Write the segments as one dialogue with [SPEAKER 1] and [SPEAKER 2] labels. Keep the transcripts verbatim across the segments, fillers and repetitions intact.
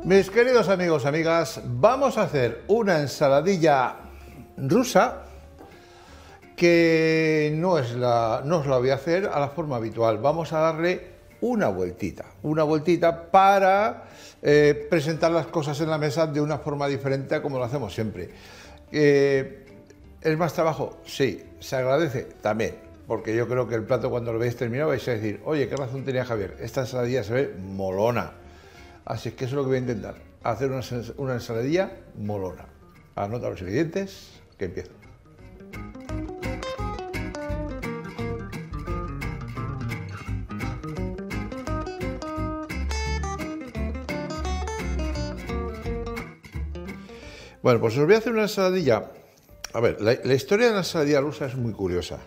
[SPEAKER 1] Mis queridos amigos, amigas, vamos a hacer una ensaladilla rusa que no, es la, no os la voy a hacer a la forma habitual. Vamos a darle una vueltita, una vueltita para eh, presentar las cosas en la mesa de una forma diferente a como lo hacemos siempre. Eh, ¿Es más trabajo? Sí. ¿Se agradece? También. Porque yo creo que el plato, cuando lo veáis terminado, vais a decir: oye, qué razón tenía Javier, esta ensaladilla se ve molona. Así que eso es lo que voy a intentar, hacer una, una ensaladilla molona. Anota los ingredientes, que empiezo. Bueno, pues os voy a hacer una ensaladilla. A ver, la, la historia de la ensaladilla rusa es muy curiosa.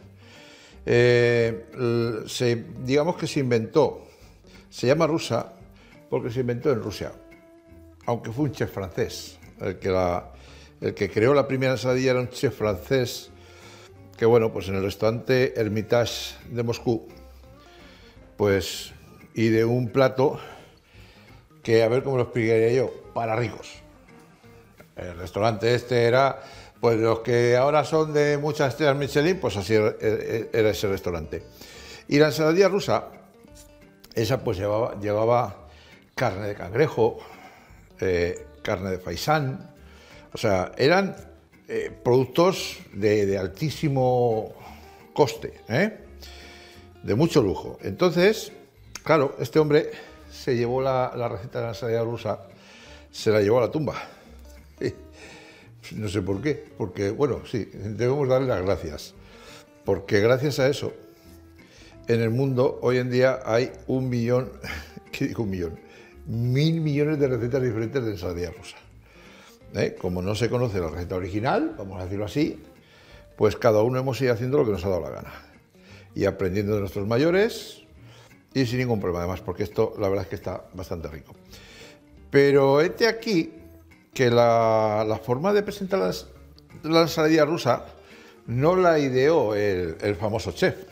[SPEAKER 1] Eh, se, digamos que se inventó, se llama rusa porque se inventó en Rusia, aunque fue un chef francés. El que, la, el que creó la primera ensaladilla era un chef francés que, bueno, pues en el restaurante Hermitage de Moscú, pues, y de un plato que, a ver cómo lo explicaría yo, para ricos. El restaurante este era, pues, los que ahora son de muchas estrellas Michelin, pues así era, era ese restaurante. Y la ensaladilla rusa, esa pues llevaba, llevaba carne de cangrejo, eh, carne de faisán, o sea, eran eh, productos de, de altísimo coste, ¿eh? De mucho lujo. Entonces, claro, este hombre se llevó la, la receta de la ensalada rusa, se la llevó a la tumba. No sé por qué, porque, bueno, sí, debemos darle las gracias, porque gracias a eso, en el mundo hoy en día hay un millón, ¿qué digo un millón? Mil millones de recetas diferentes de ensaladilla rusa. ¿Eh? Como no se conoce la receta original, vamos a decirlo así, pues cada uno hemos ido haciendo lo que nos ha dado la gana y aprendiendo de nuestros mayores y sin ningún problema, además, porque esto la verdad es que está bastante rico. Pero este aquí, que la, la forma de presentar las, la ensaladilla rusa no la ideó el, el famoso chef,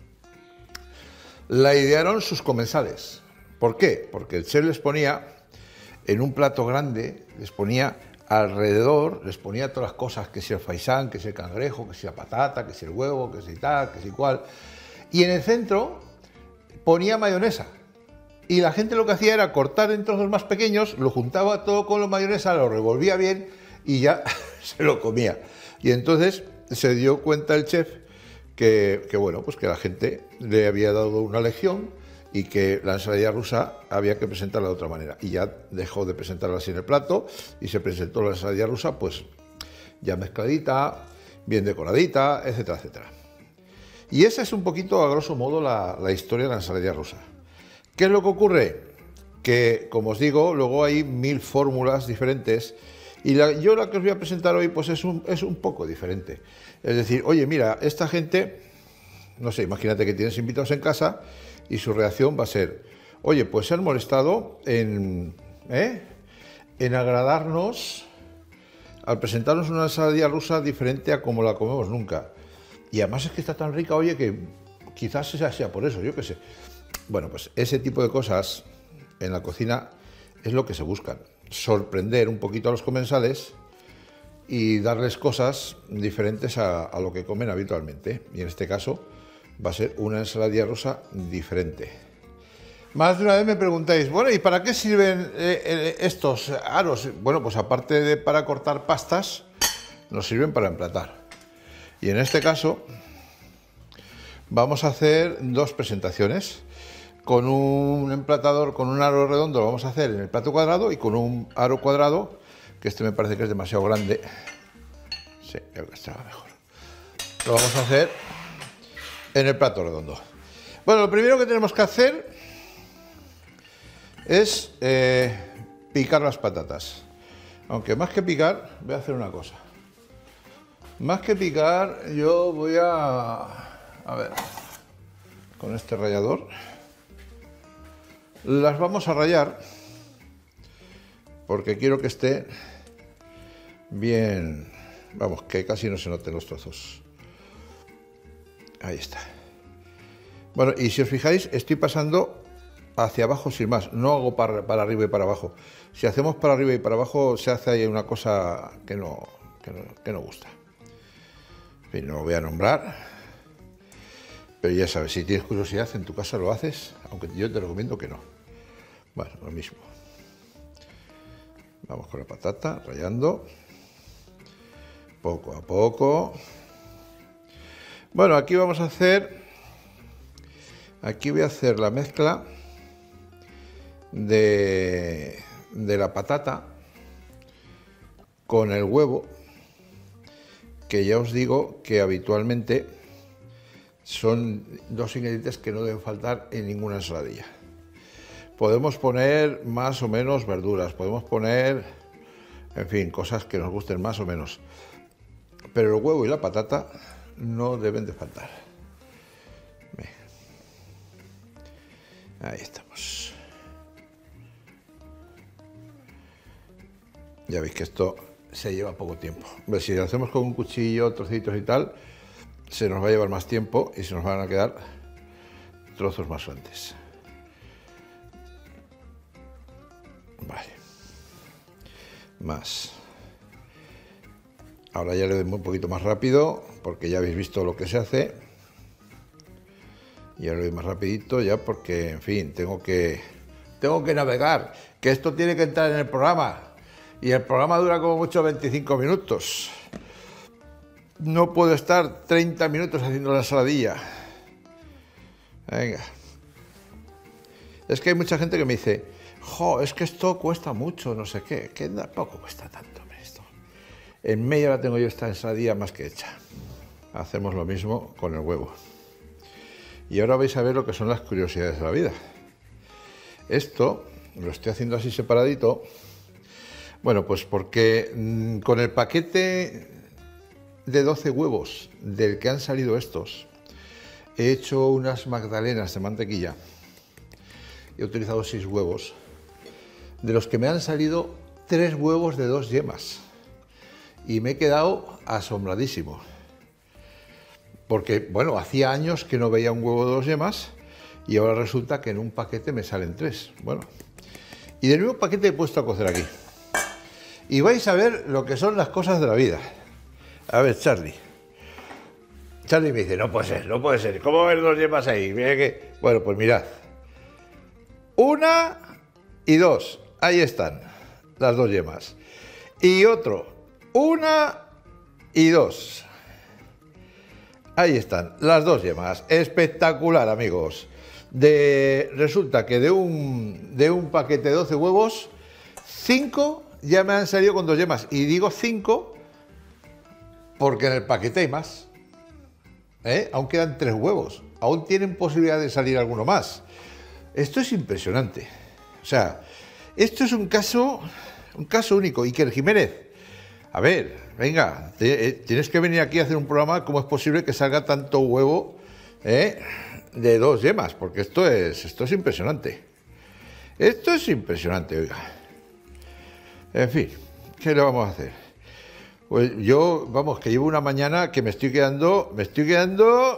[SPEAKER 1] la idearon sus comensales. ¿Por qué? Porque el chef les ponía en un plato grande, les ponía alrededor, les ponía todas las cosas, que si el faisán, que si el cangrejo, que si la patata, que si el huevo, que si tal, que si cual, y en el centro ponía mayonesa. Y la gente lo que hacía era cortar en trozos más pequeños, lo juntaba todo con la mayonesa, lo revolvía bien y ya se lo comía. Y entonces se dio cuenta el chef que, que, bueno, pues que la gente le había dado una lección y que la ensaladilla rusa había que presentarla de otra manera. Y ya dejó de presentarla así en el plato y se presentó la ensaladilla rusa, pues ya mezcladita, bien decoradita, etcétera, etcétera. Y esa es un poquito, a grosso modo, la, la historia de la ensaladilla rusa. ¿Qué es lo que ocurre? Que, como os digo, luego hay mil fórmulas diferentes y la, yo la que os voy a presentar hoy pues es un, es un poco diferente. Es decir, oye, mira, esta gente, no sé, imagínate que tienes invitados en casa y su reacción va a ser: oye, pues se han molestado en, ¿eh? en agradarnos al presentarnos una ensaladilla rusa diferente a como la comemos nunca. Y además es que está tan rica, oye, que quizás sea, sea por eso, yo qué sé. Bueno, pues ese tipo de cosas en la cocina es lo que se buscan. Sorprender un poquito a los comensales y darles cosas diferentes a, a lo que comen habitualmente. Y en este caso va a ser una ensaladilla rusa diferente. Más de una vez me preguntáis: bueno, ¿y para qué sirven eh, eh, estos aros? Bueno, pues aparte de para cortar pastas, nos sirven para emplatar. Y en este caso vamos a hacer dos presentaciones. Con un emplatador, con un aro redondo, lo vamos a hacer en el plato cuadrado, y con un aro cuadrado, que este me parece que es demasiado grande. Sí, creo que estará mejor. Lo vamos a hacer en el plato redondo. Bueno, lo primero que tenemos que hacer es eh, picar las patatas. Aunque más que picar, voy a hacer una cosa. Más que picar, yo voy a... A ver, con este rallador las vamos a rallar porque quiero que esté bien, vamos, que casi no se noten los trozos. Ahí está. Bueno, y si os fijáis, estoy pasando hacia abajo sin más, no hago para, para arriba y para abajo. Si hacemos para arriba y para abajo se hace ahí una cosa que no, que no, que no gusta. En fin, no lo voy a nombrar, pero ya sabes, si tienes curiosidad en tu casa lo haces, aunque yo te recomiendo que no. Bueno, lo mismo. Vamos con la patata, rallando, poco a poco. Bueno, aquí vamos a hacer, aquí voy a hacer la mezcla de, de la patata con el huevo, que ya os digo que habitualmente son dos ingredientes que no deben faltar en ninguna ensaladilla. Podemos poner más o menos verduras, podemos poner, en fin, cosas que nos gusten más o menos, pero el huevo y la patata no deben de faltar. Ahí estamos. Ya veis que esto se lleva poco tiempo. Si lo hacemos con un cuchillo, trocitos y tal, se nos va a llevar más tiempo y se nos van a quedar trozos más grandes. Vale. Más. Ahora ya le doy un poquito más rápido, porque ya habéis visto lo que se hace. Y ahora le doy más rapidito ya porque, en fin, tengo que, tengo que navegar, que esto tiene que entrar en el programa. Y el programa dura como mucho veinticinco minutos. No puedo estar treinta minutos haciendo la ensaladilla. Venga. Es que hay mucha gente que me dice, jo, es que esto cuesta mucho, no sé qué. Que tampoco cuesta tanto esto. En media hora tengo yo esta ensaladilla más que hecha. Hacemos lo mismo con el huevo. Y ahora vais a ver lo que son las curiosidades de la vida. Esto lo estoy haciendo así separadito. Bueno, pues porque mmm, con el paquete de doce huevos del que han salido estos, he hecho unas magdalenas de mantequilla. He utilizado seis huevos, de los que me han salido tres huevos de dos yemas. Y me he quedado asombradísimo. Porque, bueno, hacía años que no veía un huevo de dos yemas y ahora resulta que en un paquete me salen tres. Bueno, y del mismo paquete he puesto a cocer aquí. Y vais a ver lo que son las cosas de la vida. A ver, Charlie. Charlie me dice, no puede ser, no puede ser. ¿Cómo ver dos yemas ahí? Mira que... Bueno, pues mirad. Una y dos. Ahí están las dos yemas. Y otro. Una y dos. Ahí están las dos yemas. Espectacular, amigos. De, resulta que de un, de un paquete de doce huevos, cinco ya me han salido con dos yemas. Y digo cinco porque en el paquete hay más. ¿Eh? Aún quedan tres huevos. Aún tienen posibilidad de salir alguno más. Esto es impresionante. O sea, esto es un caso, un caso único. Iker Jiménez, a ver, venga, te, eh, tienes que venir aquí a hacer un programa. ¿Cómo es posible que salga tanto huevo eh, de dos yemas? Porque esto es, esto es impresionante. Esto es impresionante, oiga. En fin, ¿qué le vamos a hacer? Pues yo, vamos, que llevo una mañana que me estoy quedando, me estoy quedando,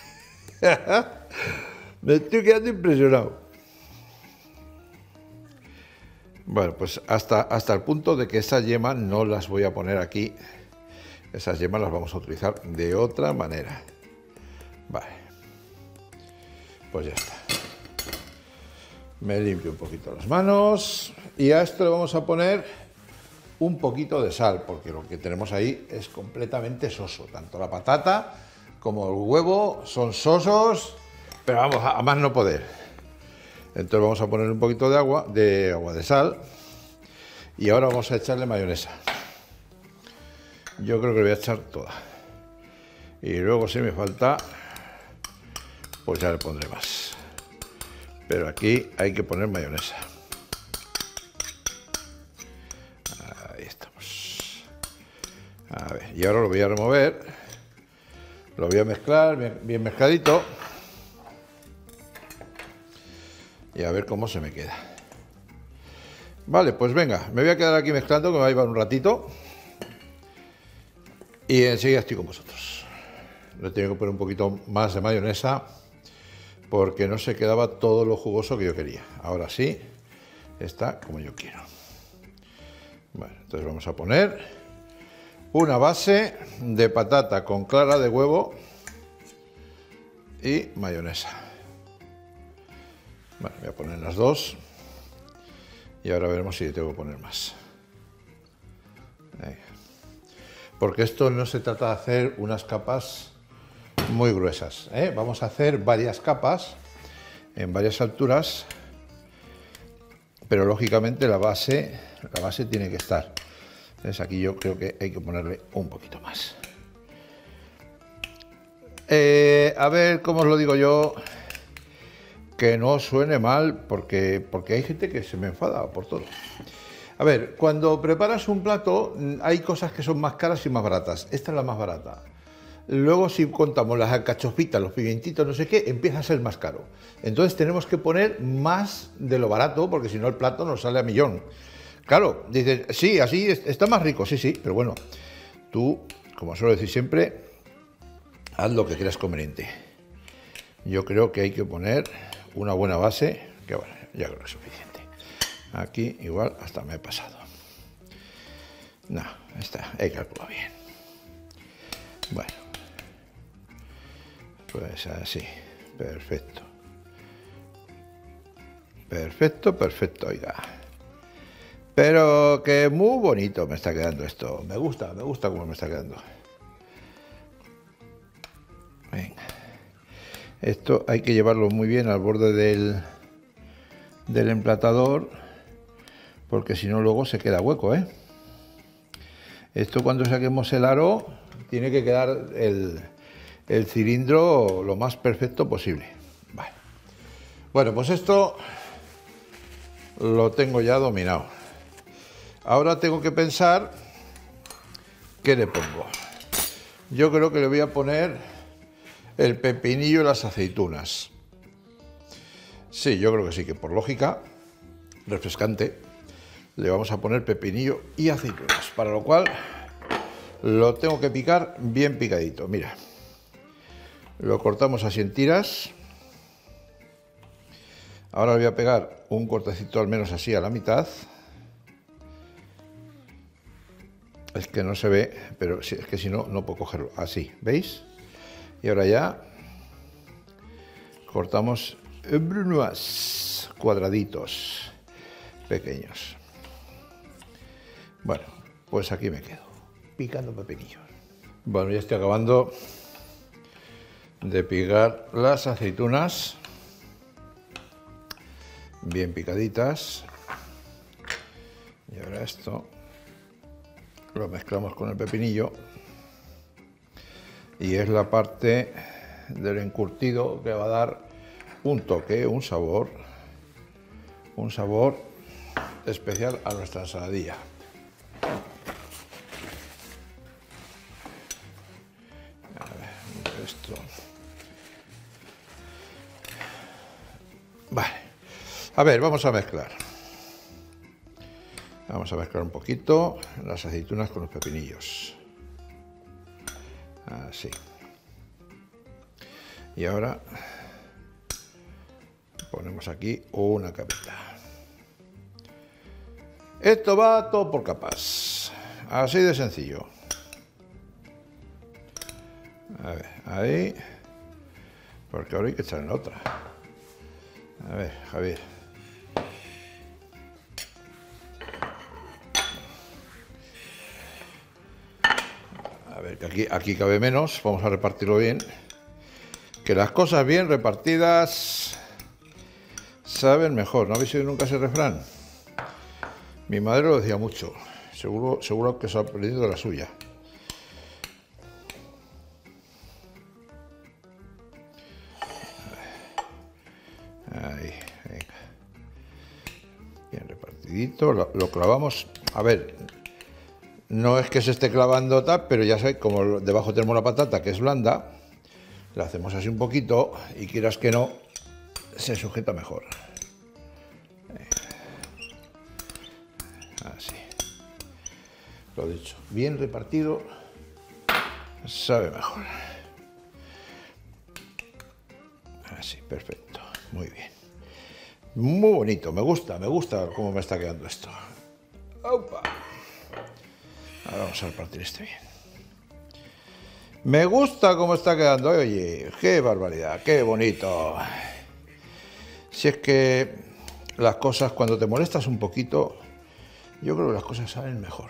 [SPEAKER 1] me estoy quedando impresionado. Bueno, pues hasta, hasta el punto de que esas yemas no las voy a poner aquí. Esas yemas las vamos a utilizar de otra manera. Vale. Pues ya está. Me limpio un poquito las manos. Y a esto le vamos a poner un poquito de sal, porque lo que tenemos ahí es completamente soso. Tanto la patata como el huevo son sosos, pero vamos, a más no poder. Entonces vamos a poner un poquito de agua, de agua de sal, y ahora vamos a echarle mayonesa. Yo creo que le voy a echar toda. Y luego si me falta, pues ya le pondré más. Pero aquí hay que poner mayonesa. Ahí estamos. A ver, y ahora lo voy a remover. Lo voy a mezclar bien, bien mezcladito. Y a ver cómo se me queda. Vale, pues venga, me voy a quedar aquí mezclando, que me va a llevar un ratito. Y enseguida estoy con vosotros. Le tengo que poner un poquito más de mayonesa, porque no se quedaba todo lo jugoso que yo quería. Ahora sí, está como yo quiero. Bueno, entonces vamos a poner una base de patata con clara de huevo y mayonesa. Bueno, voy a poner las dos y ahora veremos si tengo que poner más. Venga. Porque esto no se trata de hacer unas capas muy gruesas, ¿eh? Vamos a hacer varias capas en varias alturas, pero lógicamente la base, la base tiene que estar. Entonces aquí yo creo que hay que ponerle un poquito más. Eh, a ver cómo os lo digo yo, que no suene mal, porque, porque hay gente que se me enfada por todo. A ver, cuando preparas un plato hay cosas que son más caras y más baratas. Esta es la más barata. Luego, si contamos las alcachofitas, los pimientitos, no sé qué, empieza a ser más caro. Entonces tenemos que poner más de lo barato, porque si no el plato nos sale a millón. Claro, dices, sí, así está más rico, sí, sí, pero bueno, tú, como suelo decir siempre, haz lo que creas conveniente. Yo creo que hay que poner una buena base, que bueno, ya creo que es suficiente. Aquí igual hasta me he pasado. No, está, he calculado bien. Bueno. Pues así, perfecto. Perfecto, perfecto, oiga. Pero que muy bonito me está quedando esto. Me gusta, me gusta cómo me está quedando. Venga. Esto hay que llevarlo muy bien al borde del, del emplatador, porque si no luego se queda hueco, ¿eh? Esto cuando saquemos el aro tiene que quedar el... el cilindro lo más perfecto posible. Vale. Bueno, pues esto lo tengo ya dominado. Ahora tengo que pensar qué le pongo. Yo creo que le voy a poner el pepinillo y las aceitunas. Sí, yo creo que sí, que por lógica, refrescante, le vamos a poner pepinillo y aceitunas, para lo cual lo tengo que picar bien picadito. Mira. Lo cortamos así en tiras. Ahora le voy a pegar un cortecito al menos así a la mitad. Es que no se ve, pero es que si no, no puedo cogerlo. Así, ¿veis? Y ahora ya cortamos brunoise, cuadraditos pequeños. Bueno, pues aquí me quedo, picando pepinillos. Bueno, ya estoy acabando de picar las aceitunas bien picaditas, y ahora esto lo mezclamos con el pepinillo y es la parte del encurtido que va a dar un toque, un sabor, un sabor especial a nuestra ensaladilla. A ver, esto. Vale, a ver, vamos a mezclar. Vamos a mezclar un poquito las aceitunas con los pepinillos. Así. Y ahora ponemos aquí una capita. Esto va todo por capas. Así de sencillo. A ver, ahí. Porque ahora hay que echar en la otra. A ver, Javier. A ver, que aquí, aquí cabe menos. Vamos a repartirlo bien. Que las cosas bien repartidas saben mejor. ¿No habéis oído nunca ese refrán? Mi madre lo decía mucho. Seguro, seguro que se ha aprendido de la suya. Ahí, venga. Bien repartidito. Lo, lo clavamos. A ver, no es que se esté clavando tal, pero ya sabéis, como debajo tenemos la patata que es blanda, la hacemos así un poquito y quieras que no, se sujeta mejor. Así. Lo dicho, bien repartido, sabe mejor. Así, perfecto, muy bien. Muy bonito, me gusta, me gusta cómo me está quedando esto. ¡Opa! Ahora vamos a repartir este bien. Me gusta cómo está quedando, oye, qué barbaridad, qué bonito. Si es que las cosas, cuando te molestas un poquito, yo creo que las cosas salen mejor.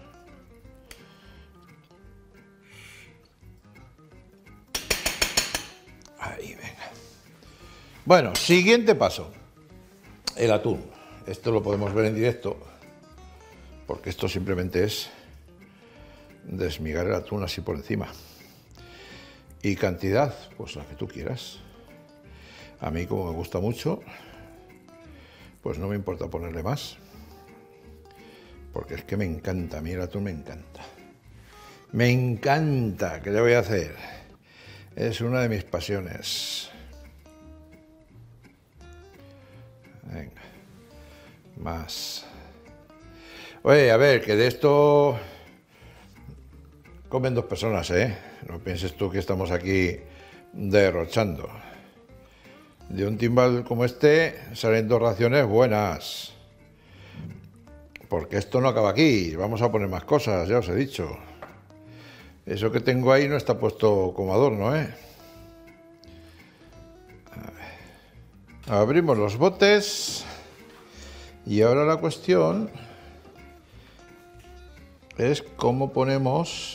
[SPEAKER 1] Ahí, venga. Bueno, siguiente paso. El atún. Esto lo podemos ver en directo, porque esto simplemente es desmigar el atún así por encima. Y cantidad, pues la que tú quieras. A mí, como me gusta mucho, pues no me importa ponerle más. Porque es que me encanta, a mí el atún me encanta. Me encanta, ¿qué le voy a hacer? Es una de mis pasiones. Venga, más. Oye, a ver, que de esto comen dos personas, ¿eh? No pienses tú que estamos aquí derrochando. De un timbal como este salen dos raciones buenas. Porque esto no acaba aquí, vamos a poner más cosas, ya os he dicho. Eso que tengo ahí no está puesto como adorno, ¿eh? A ver. Abrimos los botes. Y ahora la cuestión es cómo ponemos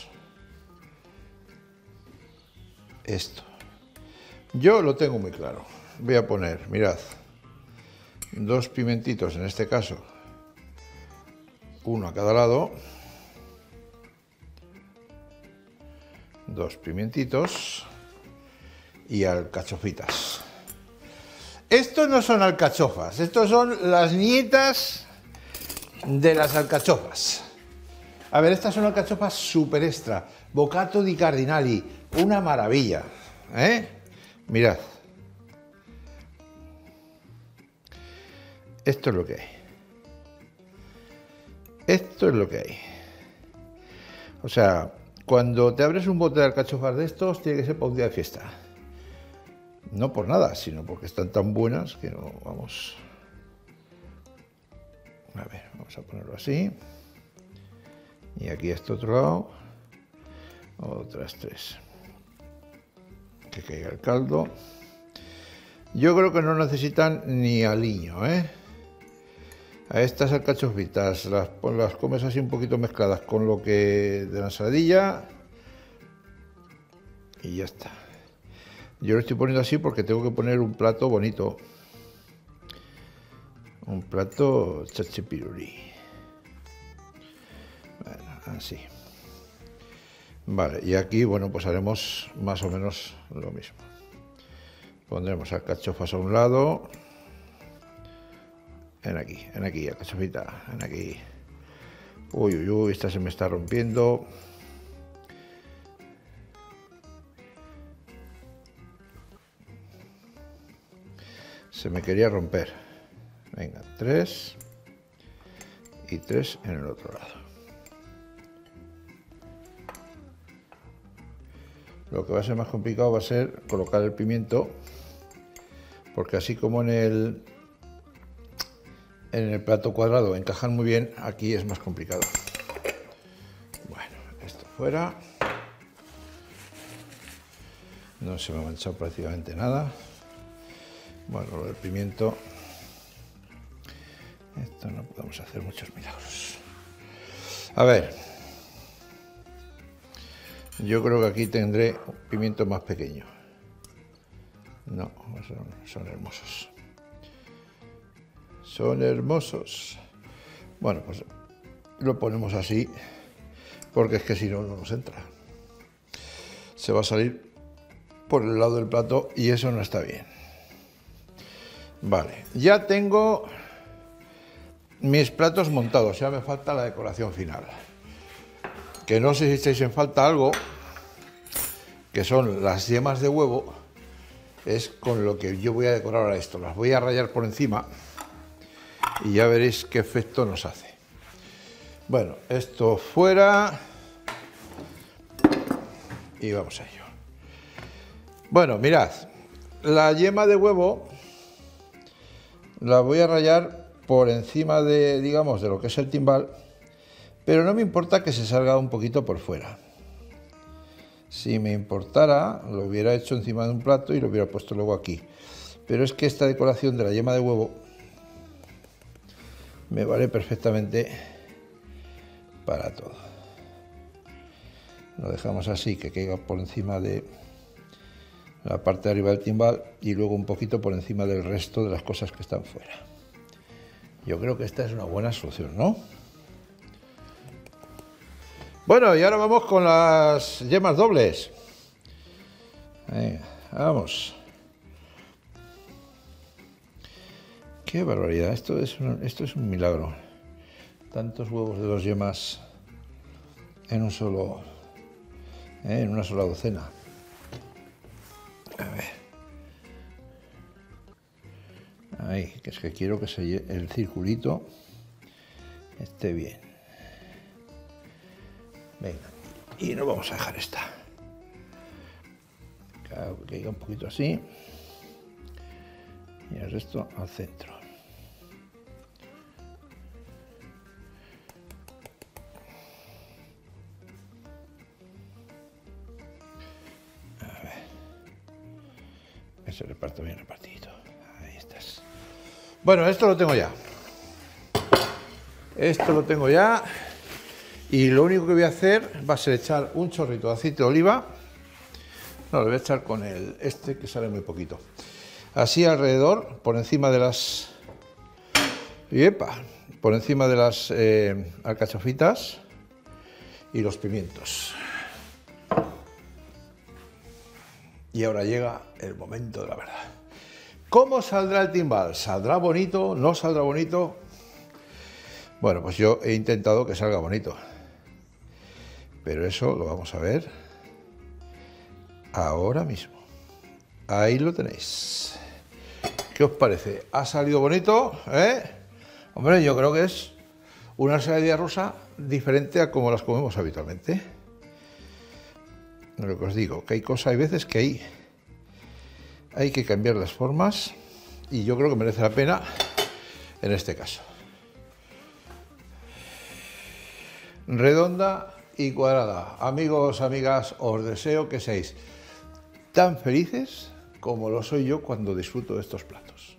[SPEAKER 1] esto. Yo lo tengo muy claro. Voy a poner, mirad, dos pimentitos en este caso, uno a cada lado, dos pimentitos y alcachofitas. Estos no son alcachofas, estos son las nietas de las alcachofas. A ver, estas son alcachofas super extra, bocato di cardinali, una maravilla, ¿eh? Mirad. Esto es lo que hay. Esto es lo que hay. O sea, cuando te abres un bote de alcachofas de estos, tiene que ser para un día de fiesta. No por nada, sino porque están tan buenas que no, vamos... A ver, vamos a ponerlo así. Y aquí a este otro lado, otras tres. Que caiga el caldo. Yo creo que no necesitan ni aliño, ¿eh? A estas alcachofitas las, las comes así un poquito mezcladas con lo que de la ensaladilla y ya está. Yo lo estoy poniendo así porque tengo que poner un plato bonito. Un plato chachipiruli. Bueno, así. Vale, y aquí, bueno, pues haremos más o menos lo mismo. Pondremos alcachofas a un lado. En aquí, en aquí, alcachofita, en aquí. Uy, uy, uy, esta se me está rompiendo. Se me quería romper. Venga, tres. Y tres en el otro lado. Lo que va a ser más complicado va a ser colocar el pimiento, porque así como en el en el plato cuadrado encajan muy bien, aquí es más complicado. Bueno, esto fuera. No se me ha manchado prácticamente nada. Bueno, lo del pimiento, esto no podemos hacer muchos milagros. A ver, yo creo que aquí tendré un pimiento más pequeño. No, son, son hermosos. Son hermosos. Bueno, pues lo ponemos así, porque es que si no, no nos entra. Se va a salir por el lado del plato y eso no está bien. Vale, ya tengo mis platos montados, ya me falta la decoración final. Que no sé si estáis en falta algo, que son las yemas de huevo, es con lo que yo voy a decorar ahora esto. Las voy a rallar por encima y ya veréis qué efecto nos hace. Bueno, esto fuera y vamos a ello. Bueno, mirad, la yema de huevo la voy a rallar por encima de, digamos, de lo que es el timbal, pero no me importa que se salga un poquito por fuera. Si me importara, lo hubiera hecho encima de un plato y lo hubiera puesto luego aquí. Pero es que esta decoración de la yema de huevo me vale perfectamente para todo. Lo dejamos así, que caiga por encima de la parte de arriba del timbal y luego un poquito por encima del resto de las cosas que están fuera. Yo creo que esta es una buena solución, ¿no? Bueno, y ahora vamos con las yemas dobles. Venga, vamos. Qué barbaridad, esto es un, esto es un milagro. Tantos huevos de dos yemas en un solo, eh, en una sola docena. A ver. Ahí, que es que quiero que se, el circulito esté bien. Venga, y nos vamos a dejar esta. Que caiga un poquito así. Y el resto al centro. A ver. Que se reparta bien repartidito. Ahí estás. Bueno, esto lo tengo ya. Esto lo tengo ya. Y lo único que voy a hacer va a ser echar un chorrito de aceite de oliva. No, lo voy a echar con el este, que sale muy poquito. Así alrededor, por encima de las... ¡Yepa! Por encima de las eh, alcachofitas y los pimientos. Y ahora llega el momento de la verdad. ¿Cómo saldrá el timbal? ¿Saldrá bonito? ¿No saldrá bonito? Bueno, pues yo he intentado que salga bonito. Pero eso lo vamos a ver ahora mismo. Ahí lo tenéis. ¿Qué os parece? ¿Ha salido bonito? ¿Eh? Hombre, yo creo que es una ensalada rusa diferente a como las comemos habitualmente. Lo que os digo, que hay cosas, hay veces que hay, hay que cambiar las formas y yo creo que merece la pena en este caso. Redonda y cuadrada. Amigos, amigas, os deseo que seáis tan felices como lo soy yo cuando disfruto de estos platos.